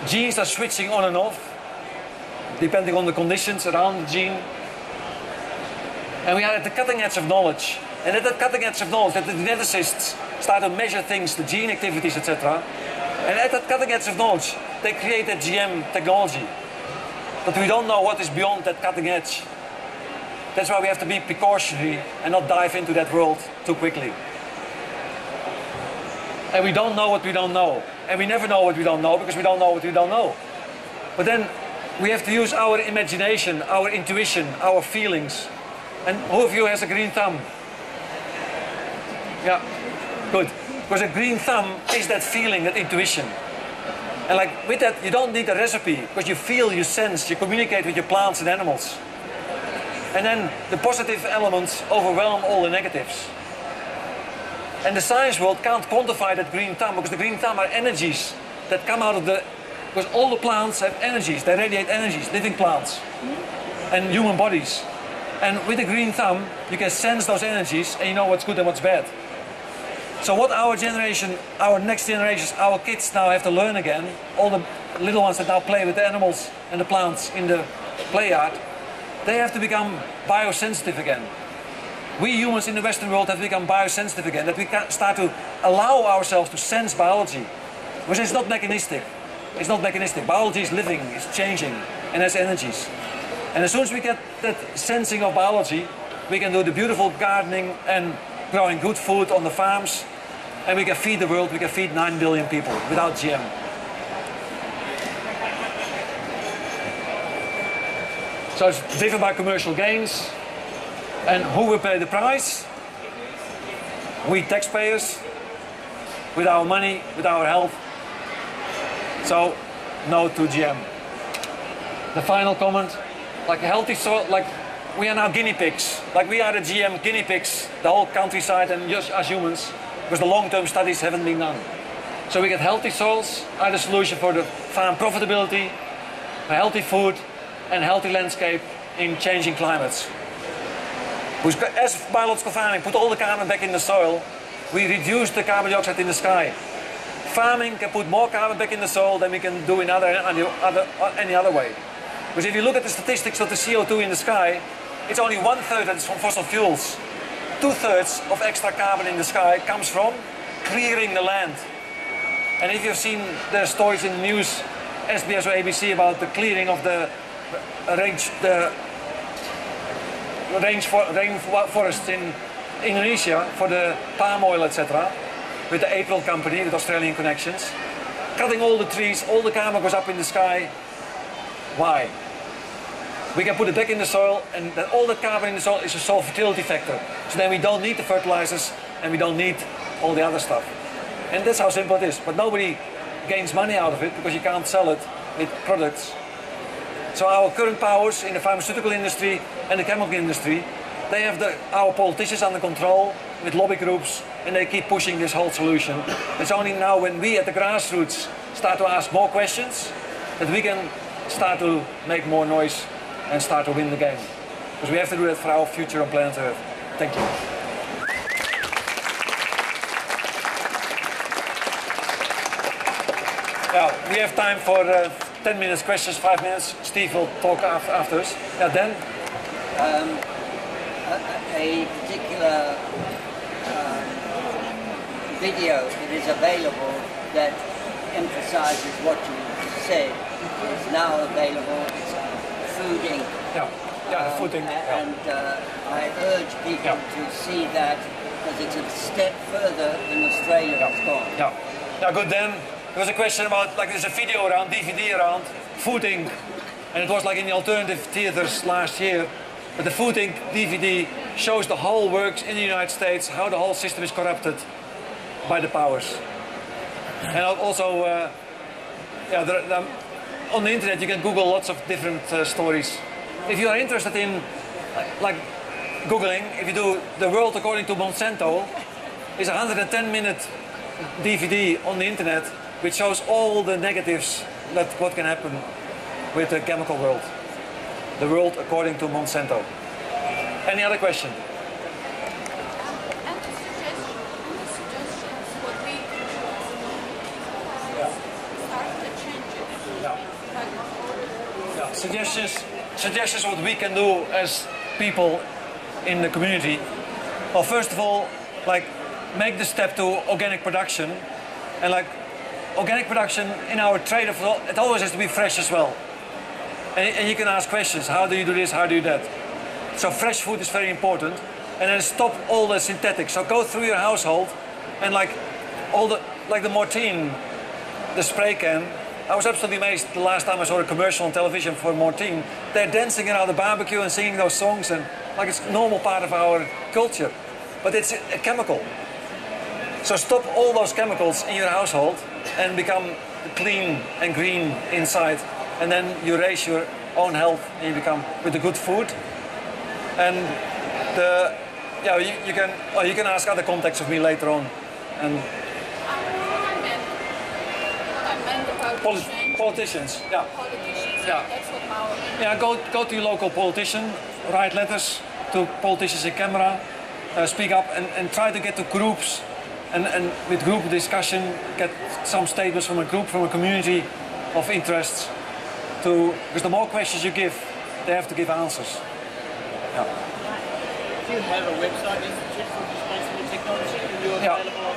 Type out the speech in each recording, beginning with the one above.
Genes are switching on and off, depending on the conditions around the gene. And we are at the cutting edge of knowledge. And at that cutting edge of knowledge, that the geneticists start to measure things, the gene activities, etc. And at that cutting edge of knowledge, they create that GM technology. But we don't know what is beyond that cutting edge. That's why we have to be precautionary and not dive into that world too quickly. And we don't know what we don't know. And we never know what we don't know because we don't know what we don't know. But then we have to use our imagination, our intuition, our feelings. And who of you has a green thumb? Yeah, good. Because a green thumb is that feeling, that intuition. And like with that, you don't need a recipe because you feel, you sense, you communicate with your plants and animals. And then the positive elements overwhelm all the negatives. And the science world can't quantify that green thumb because the green thumb are energies that come out of the... Because all the plants have energies, they radiate energies, living plants and human bodies. And with the green thumb, you can sense those energies and you know what's good and what's bad. So what our generation, our next generations, our kids now have to learn again, all the little ones that now play with the animals and the plants in the play yard, they have to become biosensitive again. We humans in the Western world have become biosensitive again, that we can start to allow ourselves to sense biology. Because it's not mechanistic. It's not mechanistic. Biology is living, it's changing, and has energies. And as soon as we get that sensing of biology, we can do the beautiful gardening and growing good food on the farms, and we can feed the world, we can feed 9 billion people without GM. So it's driven by commercial gains. And who will pay the price? We taxpayers, with our money, with our health. So, no to GM. The final comment, like a healthy soil, like we are now guinea pigs. Like we are the GM guinea pigs, the whole countryside and just as humans, because the long-term studies haven't been done. So we get healthy soils, are the solution for the farm profitability, healthy food, and healthy landscape in changing climates. As biological farming put all the carbon back in the soil, we reduce the carbon dioxide in the sky. Farming can put more carbon back in the soil than we can do in any other way. Because if you look at the statistics of the CO2 in the sky, it's only 1/3 that is from fossil fuels. 2/3 of extra carbon in the sky comes from clearing the land. And if you've seen the stories in the news, SBS or ABC, about the clearing of the rainforests in Indonesia for the palm oil, etc., with the April company, with Australian connections, cutting all the trees, all the carbon goes up in the sky. Why? We can put it back in the soil, and then all the carbon in the soil is a soil fertility factor. So then we don't need the fertilizers, and we don't need all the other stuff. And that's how simple it is. But nobody gains money out of it because you can't sell it with products. So our current powers in the pharmaceutical industry and the chemical industry, they have our politicians under control with lobby groups, and they keep pushing this whole solution. It's only now when we at the grassroots start to ask more questions that we can start to make more noise and start to win the game. Because we have to do that for our future on planet Earth. Thank you. Now, we have time for 10 minutes questions, 5 minutes. Steve will talk after us. Yeah, Dan? A particular video that is available that emphasizes what you said is now available. It's Food Inc. Yeah, the Food Inc. And I urge people to see that because it's a step further than Australia has gone. Yeah, good Dan. There was a question about, like, there's a video around, DVD around, Food Inc. And it was like in the alternative theaters last year. But the Food Inc. DVD shows the whole works in the United States, how the whole system is corrupted by the powers. And also, on the internet you can Google lots of different stories. If you are interested in, like, Googling, if you do The World According to Monsanto, is a 110-minute DVD on the internet which shows all the negatives that what can happen with the chemical world. The World According to Monsanto. Any other question? And suggestions what we start to change it. suggestions what we can do as people in the community. Well, first of all, like, make the step to organic production, and like, organic production in our trade, it always has to be fresh as well. And you can ask questions, how do you do this, how do you do that? So fresh food is very important. And then stop all the synthetics. So go through your household and like the Mortein, the spray can. I was absolutely amazed the last time I saw a commercial on television for Mortein. They're dancing around the barbecue and singing those songs, and like it's a normal part of our culture. But it's a chemical. So stop all those chemicals in your household and become clean and green inside. And then you raise your own health and you become with the good food. And you can ask other contacts of me later on. And politicians, yeah. Politicians, Yeah. that's what power. Yeah, go to your local politician, write letters to politicians in camera, speak up and try to get to groups and with group discussion get some statements from a group, from a community of interests, because the more questions you give, they have to give answers. Yeah. Do you have a website, Institute for Responsible Technology? Are you available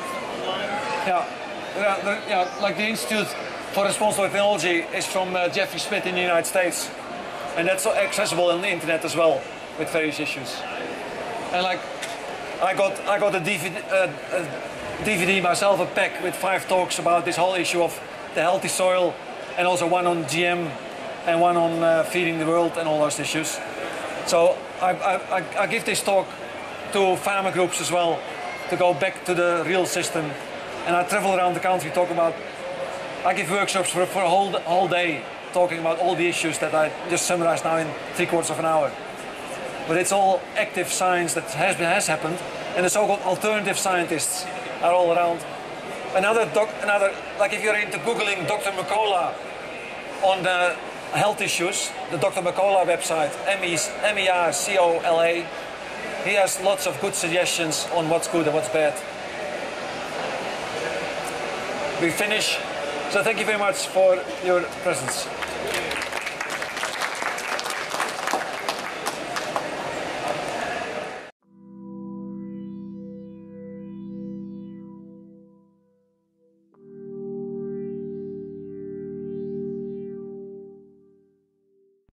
online? Like the Institute for Responsible Technology is from Jeffrey Smith in the United States, and that's accessible on the internet as well with various issues. And like I got a DVD myself, a pack with 5 talks about this whole issue of the healthy soil, and also one on GM and one on feeding the world and all those issues. So I give this talk to farmer groups as well, to go back to the real system. And I travel around the country talking about, I give workshops for a whole day talking about all the issues that I just summarized now in 3/4 of an hour. But it's all active science that has happened, and the so-called alternative scientists are all around. Another, like if you're into Googling Dr. Mercola on the health issues, the Dr. Mercola website, MERCOLA, he has lots of good suggestions on what's good and what's bad. We finish. So thank you very much for your presence.